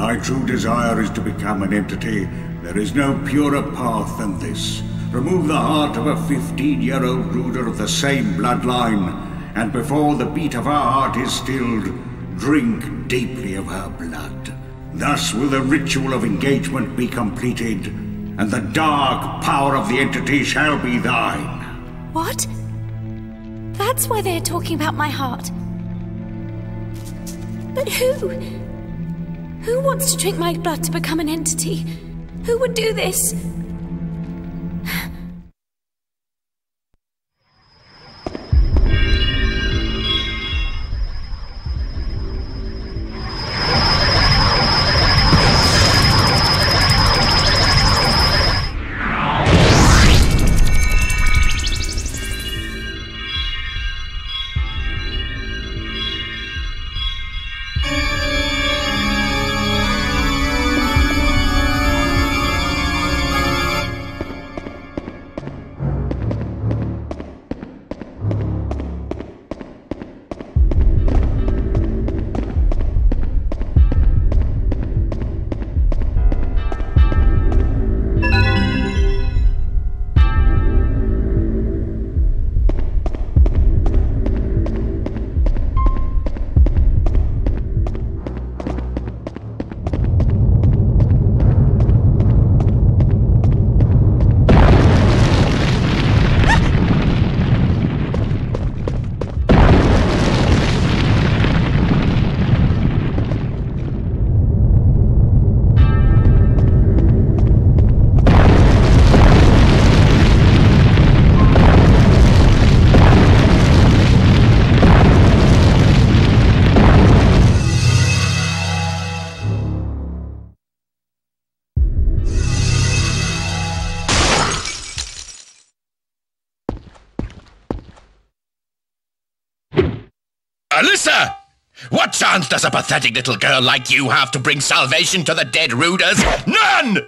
thy true desire is to become an entity, there is no purer path than this. Remove the heart of a 15-year-old ruler of the same bloodline, and before the beat of her heart is stilled, drink deeply of her blood. Thus will the ritual of engagement be completed, and the dark power of the entity shall be thine. What? That's why they're talking about my heart. But who? Who wants to drink my blood to become an entity? Who would do this? Alyssa! What chance does a pathetic little girl like you have to bring salvation to the dead Ruders? None!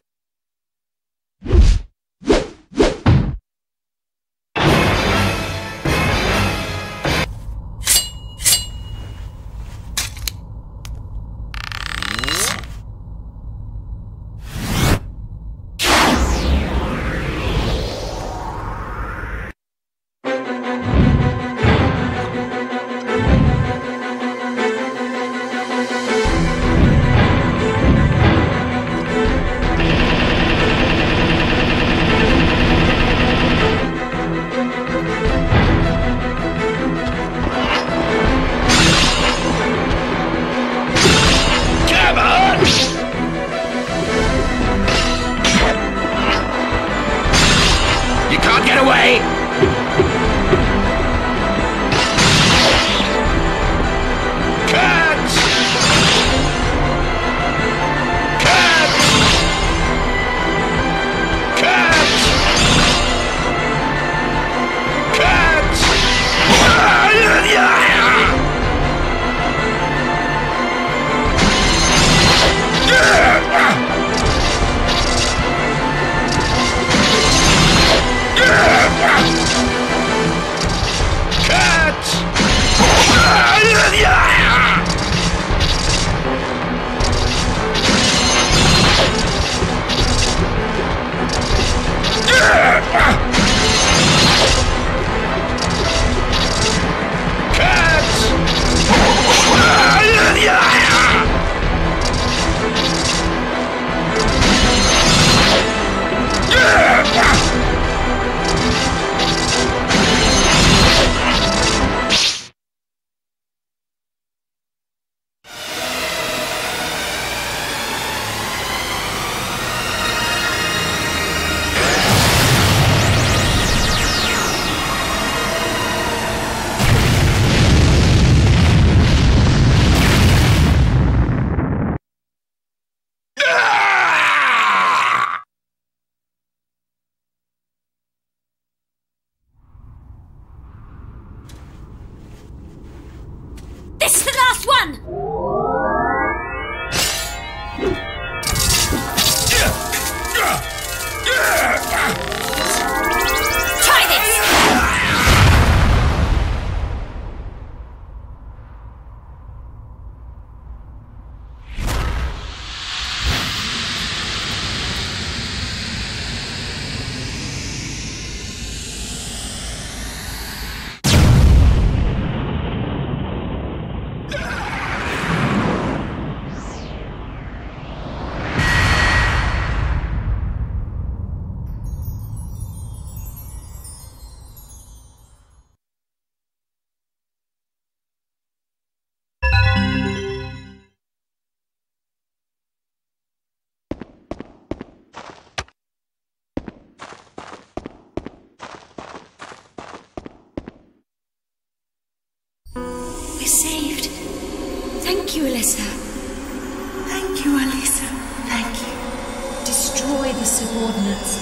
we're saved. Thank you, Alyssa. Thank you, Alyssa. Thank you. Destroy the subordinates.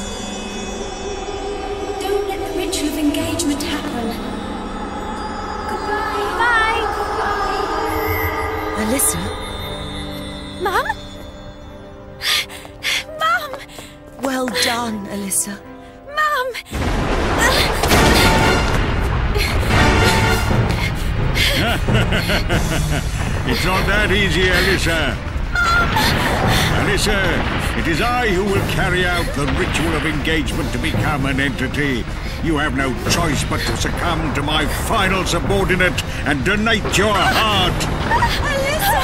Don't let the ritual of engagement happen. Goodbye. Bye. Goodbye. Alyssa? Mum? Mum! Well done, Alyssa. Mum! It's not that easy, Alyssa. Alyssa, it is I who will carry out the ritual of engagement to become an entity. You have no choice but to succumb to my final subordinate and donate your heart. Alyssa!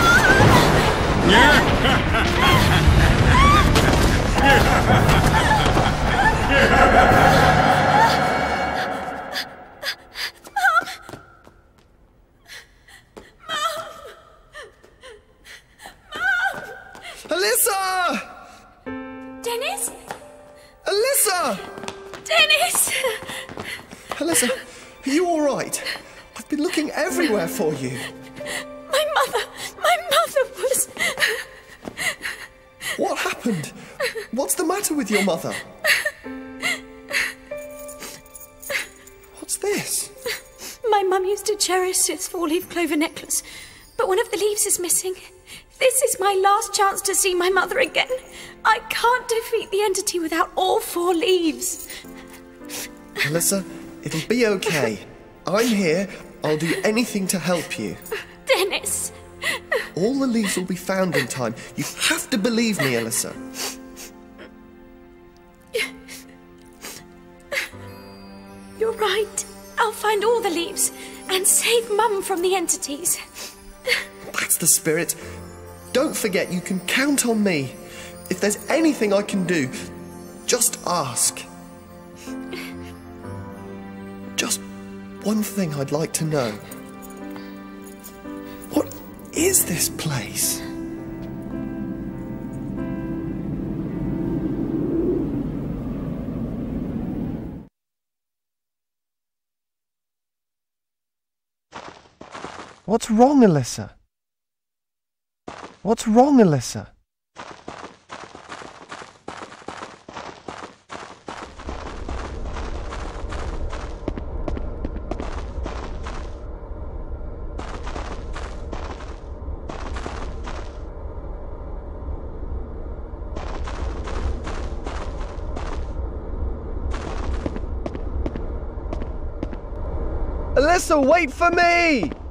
Alyssa! Dennis? Alyssa! Dennis! Alyssa, are you all right? I've been looking everywhere for you. My mother was... What happened? What's the matter with your mother? What's this? My mum used to cherish this four-leaf clover necklace, but one of the leaves is missing. This is my last chance to see my mother again. I can't defeat the entity without all four leaves. Alyssa, it'll be okay. I'm here. I'll do anything to help you. Dennis! All the leaves will be found in time. You have to believe me, Alyssa. You're right. I'll find all the leaves and save Mum from the entities. That's the spirit. Don't forget, you can count on me. If there's anything I can do, just ask. Just one thing I'd like to know. What is this place? What's wrong, Alyssa? What's wrong, Alyssa? Alyssa, wait for me!